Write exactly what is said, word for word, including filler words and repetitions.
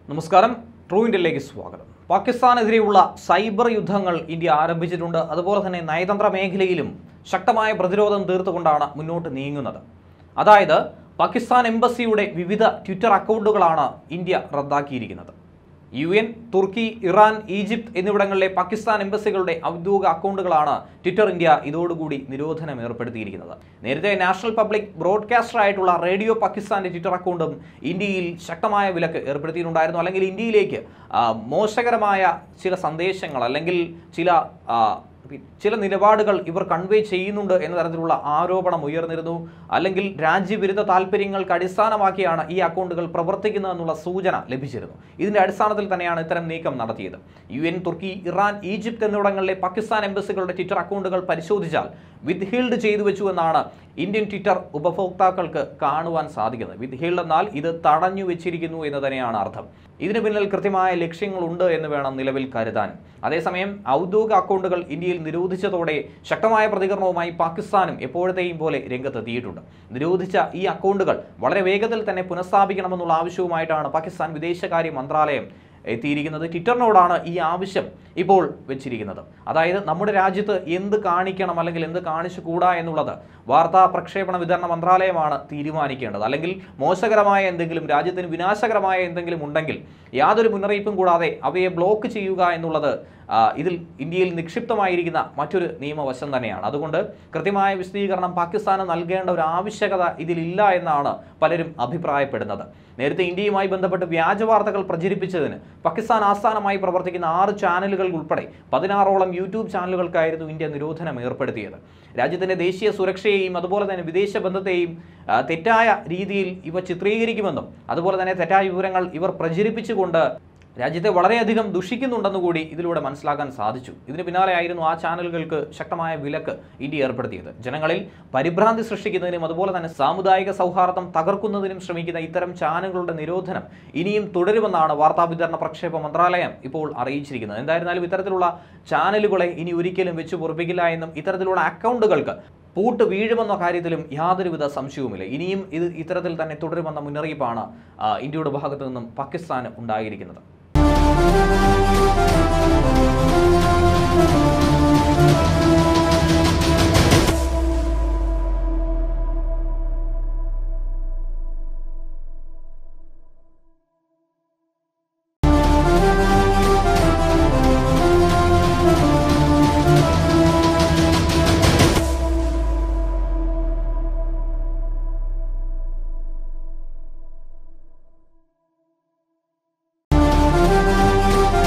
നമസ്കാരം, ട്രൂ ഇന്ത്യയിലേക്ക് സ്വാഗതം. പാകിസ്ഥാനെതിരെയുള്ള സൈബർ യുദ്ധങ്ങൾ ഇന്ത്യ ആരംഭിച്ചിട്ടുണ്ട്. അതുപോലെ തന്നെ നയതന്ത്ര മേഖലയിലും ശക്തമായ പ്രതിരോധം തീർത്തുകൊണ്ടാണ് മുന്നോട്ട് നീങ്ങുന്നത്. അതായത് പാകിസ്ഥാൻ എംബസിയുടെ വിവിധ ട്വിറ്റർ അക്കൗണ്ടുകളാണ് ഇന്ത്യ റദ്ദാക്കിയിരിക്കുന്നത്. യു എൻ, തുർക്കി, ഇറാൻ, ഈജിപ്ത് എന്നിവിടങ്ങളിലെ പാകിസ്ഥാൻ എംബസികളുടെ ഔദ്യോഗിക അക്കൗണ്ടുകളാണ് ട്വിറ്റർ ഇന്ത്യ ഇതോടുകൂടി നിരോധനം ഏർപ്പെടുത്തിയിരിക്കുന്നത്. നേരത്തെ നാഷണൽ പബ്ലിക് ബ്രോഡ്കാസ്റ്റർ ആയിട്ടുള്ള റേഡിയോ പാകിസ്ഥാന്റെ ട്വിറ്റർ അക്കൗണ്ടും ഇന്ത്യയിൽ ശക്തമായ വിലക്ക് ഏർപ്പെടുത്തിയിട്ടുണ്ടായിരുന്നു. അല്ലെങ്കിൽ ഇന്ത്യയിലേക്ക് മോശകരമായ ചില സന്ദേശങ്ങൾ അല്ലെങ്കിൽ ചില ചില നിലപാടുകൾ ഇവർ കൺവേ ചെയ്യുന്നുണ്ട് എന്ന തരത്തിലുള്ള ആരോപണം ഉയർന്നിരുന്നു. അല്ലെങ്കിൽ രാജ്യവിരുദ്ധ താല്പര്യങ്ങൾക്ക് അടിസ്ഥാനമാക്കിയാണ് ഈ അക്കൗണ്ടുകൾ പ്രവർത്തിക്കുന്നതെന്നുള്ള സൂചന ലഭിച്ചിരുന്നു. ഇതിന്റെ അടിസ്ഥാനത്തിൽ തന്നെയാണ് ഇത്തരം നീക്കം നടത്തിയത്. യു എൻ, തുർക്കി, ഇറാൻ, ഈജിപ്ത് എന്നിവിടങ്ങളിലെ പാകിസ്ഥാൻ എംബസികളുടെ ട്വിറ്റർ അക്കൗണ്ടുകൾ പരിശോധിച്ചാൽ വിത്ഹീൽഡ് ചെയ്തു വെച്ചു എന്നാണ് ഇന്ത്യൻ ട്വിറ്റർ ഉപഭോക്താക്കൾക്ക് കാണുവാൻ സാധിക്കുന്നത്. വിത്ഹീൽഡ് എന്നാൽ ഇത് തടഞ്ഞു വെച്ചിരിക്കുന്നു എന്ന് തന്നെയാണ് അർത്ഥം. ഇതിന് പിന്നിൽ കൃത്യമായ ലക്ഷ്യങ്ങളുണ്ട് എന്ന് വേണം നിലവിൽ കരുതാൻ. അതേസമയം ഔദ്യോഗിക അക്കൗണ്ടുകൾ ഇന്ത്യയിൽ നിരോധിച്ചതോടെ ശക്തമായ പ്രതികരണവുമായി പാകിസ്ഥാനും എപ്പോഴത്തെയും പോലെ രംഗത്തെത്തിയിട്ടുണ്ട്. നിരോധിച്ച ഈ അക്കൗണ്ടുകൾ വളരെ വേഗത്തിൽ തന്നെ പുനഃസ്ഥാപിക്കണമെന്നുള്ള ആവശ്യവുമായിട്ടാണ് പാകിസ്ഥാൻ വിദേശകാര്യ മന്ത്രാലയം എത്തിയിരിക്കുന്നത്. ട്വിറ്ററിനോടാണ് ഈ ആവശ്യം ഇപ്പോൾ വെച്ചിരിക്കുന്നത്. അതായത് നമ്മുടെ രാജ്യത്ത് എന്ത് കാണിക്കണം അല്ലെങ്കിൽ എന്ത് കാണിച്ചുകൂടാ എന്നുള്ളത് വാർത്താ പ്രക്ഷേപണ വിതരണ മന്ത്രാലയമാണ് തീരുമാനിക്കേണ്ടത്. അല്ലെങ്കിൽ മോശകരമായ എന്തെങ്കിലും, രാജ്യത്തിന് വിനാശകരമായ എന്തെങ്കിലും ഉണ്ടെങ്കിൽ യാതൊരു മുന്നറിയിപ്പും കൂടാതെ അവയെ ബ്ലോക്ക് ചെയ്യുക എന്നുള്ളത് ഇതിൽ ഇന്ത്യയിൽ നിക്ഷിപ്തമായിരിക്കുന്ന മറ്റൊരു നിയമവശം തന്നെയാണ്. അതുകൊണ്ട് കൃത്യമായ വിശദീകരണം പാകിസ്ഥാന് നൽകേണ്ട ഒരു ആവശ്യകത ഇതിലില്ല എന്നാണ് പലരും അഭിപ്രായപ്പെടുന്നത്. നേരത്തെ ഇന്ത്യയുമായി ബന്ധപ്പെട്ട് വ്യാജ വാർത്തകൾ പ്രചരിപ്പിച്ചതിന് പാകിസ്ഥാൻ ആസ്ഥാനമായി പ്രവർത്തിക്കുന്ന ആറ് ചാനലുകൾ ഉൾപ്പെടെ പതിനാറോളം യൂട്യൂബ് ചാനലുകൾക്കായിരുന്നു ഇന്ത്യ നിരോധനം ഏർപ്പെടുത്തിയത്. രാജ്യത്തിന്റെ ദേശീയ സുരക്ഷയെയും അതുപോലെ തന്നെ വിദേശ ബന്ധത്തെയും തെറ്റായ രീതിയിൽ ഇവ ചിത്രീകരിക്കുമെന്നും അതുപോലെ തന്നെ തെറ്റായ വിവരങ്ങൾ ഇവർ പ്രചരിപ്പിച്ചുകൊണ്ട് രാജ്യത്തെ വളരെയധികം ദുഷിക്കുന്നുണ്ടെന്ന് കൂടി ഇതിലൂടെ മനസ്സിലാക്കാൻ സാധിച്ചു. ഇതിന് പിന്നാലെയായിരുന്നു ആ ചാനലുകൾക്ക് ശക്തമായ വിലക്ക് ഇന്ത്യ ഏർപ്പെടുത്തിയത്. ജനങ്ങളിൽ പരിഭ്രാന്തി സൃഷ്ടിക്കുന്നതിനും അതുപോലെ തന്നെ സാമുദായിക സൗഹാർദ്ദം തകർക്കുന്നതിനും ശ്രമിക്കുന്ന ഇത്തരം ചാനലുകളുടെ നിരോധനം ഇനിയും തുടരുമെന്നാണ് വാർത്താവിതരണ പ്രക്ഷേപ മന്ത്രാലയം ഇപ്പോൾ അറിയിച്ചിരിക്കുന്നത്. എന്തായിരുന്നാലും ഇത്തരത്തിലുള്ള ചാനലുകളെ ഇനി ഒരിക്കലും വെച്ചു പൊറുപ്പിക്കില്ല എന്നും ഇത്തരത്തിലുള്ള അക്കൗണ്ടുകൾക്ക് പൂട്ട് വീഴുമെന്ന കാര്യത്തിലും യാതൊരുവിധ സംശയവുമില്ല. ഇനിയും ഇത് ഇത്തരത്തിൽ തന്നെ തുടരുമെന്ന മുന്നറിയിപ്പാണ് ഇന്ത്യയുടെ ഭാഗത്തു നിന്നും പാകിസ്ഥാന് ഉണ്ടായിരിക്കുന്നത്.